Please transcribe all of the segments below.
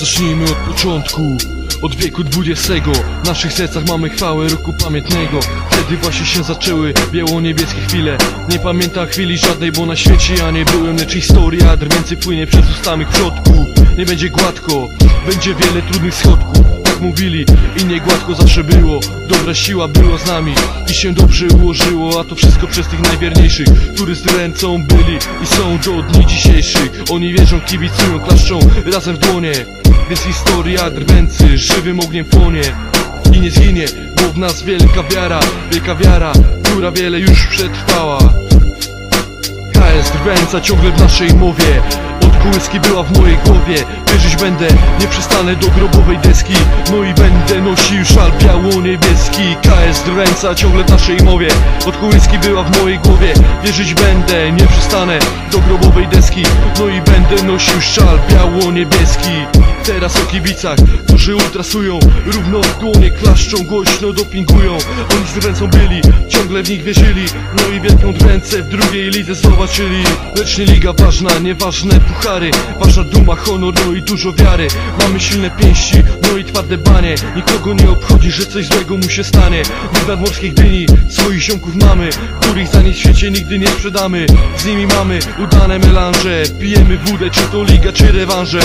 Zacznijmy od początku, od wieku XX. W naszych sercach mamy chwałę roku pamiętnego. Wtedy właśnie się zaczęły biało-niebieskie chwile. Nie pamiętam chwili żadnej, bo na świecie ja nie byłem. Lecz historia drwiący płynie przez usta mych przodków. Nie będzie gładko, będzie wiele trudnych schodków. Tak mówili i nie gładko zawsze było. Dobra siła była z nami i się dobrze ułożyło. A to wszystko przez tych najwierniejszych, którzy z ręką byli i są do dni dzisiejszych. Oni wierzą, kibicują, klaszczą razem w dłonie. Więc historia drwęcy żywym ogniem płonie i nie zginie, bo w nas wielka wiara, która wiele już przetrwała. KS Drwęca ciągle w naszej mowie, od kołyski była w mojej głowie. Wierzyć będę, nie przystanę do grobowej deski. No i będę nosił szal biało-niebieski. KS Drwęca ciągle w naszej mowie, od kołyski była w mojej głowie. Wierzyć będę, nie przystanę do grobowej deski. No i będę nosił szal biało-niebieski. Teraz o kibicach, którzy ultrasują, równo w dłonie klaszczą, głośno dopingują. Oni z Drwęcą byli, ciągle w nich wierzyli. No i wielką Drwęcę w drugiej lidze zobaczyli. Lecz nie liga ważna, nieważne puchary, ważna duma, honor, no i dużo wiary. Mamy silne pięści, no i twarde banie. Nikogo nie obchodzi, że coś złego mu się stanie. My w nadmorskich dyni swoich ziomków mamy, których za nic w świecie nigdy nie sprzedamy. Z nimi mamy udane melanże, pijemy wódę, czy to liga, czy rewanże.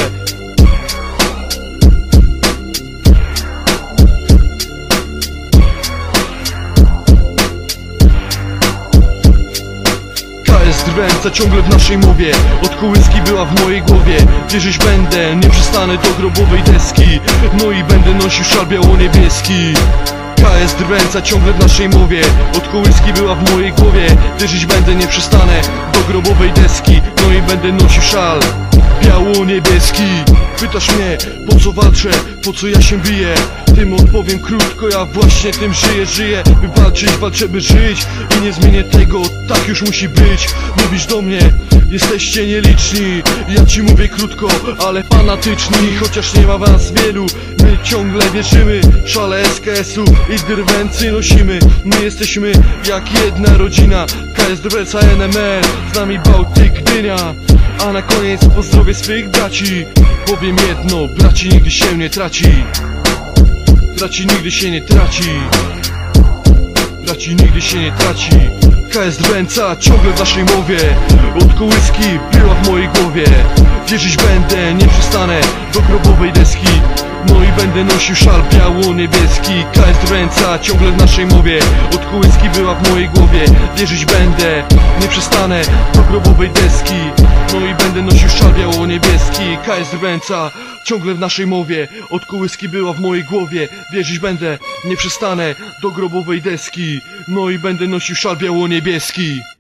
KS Drwęca ciągle w naszej mowie, od kołyski była w mojej głowie. Wierzyć będę, nie przystanę do grobowej deski. No i będę nosił szal biało-niebieski. KS Drwęca ciągle w naszej mowie, od kołyski była w mojej głowie. Wierzyć będę, nie przystanę do grobowej deski. No i będę nosił szal biało-niebieski. Pytasz mnie, po co walczę, po co ja się biję? Tym odpowiem krótko, ja właśnie tym żyję. By walczyć, walczę by żyć i nie zmienię tego, tak już musi być. Mówisz do mnie, jesteście nieliczni, ja ci mówię krótko, ale fanatyczni. Chociaż nie ma was wielu, my ciągle wierzymy. Szale SKS-u i Drwęcy nosimy. My jesteśmy jak jedna rodzina. KS Drwęca NMR, z nami Bałtyk, Gdynia. A na koniec pozdrowię swych braci. Powiem jedno, braci nigdy się nie traci. Braci nigdy się nie traci. Braci nigdy się nie traci. KS Drwęca ciągle w naszej mowie, od kołyski była w mojej głowie. Wierzyć będę, nie przystanę do grobowej deski. No i będę nosił szal biało-niebieski. KS Drwęca ciągle w naszej mowie, od kołyski była w mojej głowie. Wierzyć będę, nie przystanę do grobowej deski. No i będę nosił szal biało-niebieski. KS Drwęca ciągle w naszej mowie, od kołyski była w mojej głowie. Wierzyć będę, nie przystanę do grobowej deski. No i będę nosił szal biało-niebieski.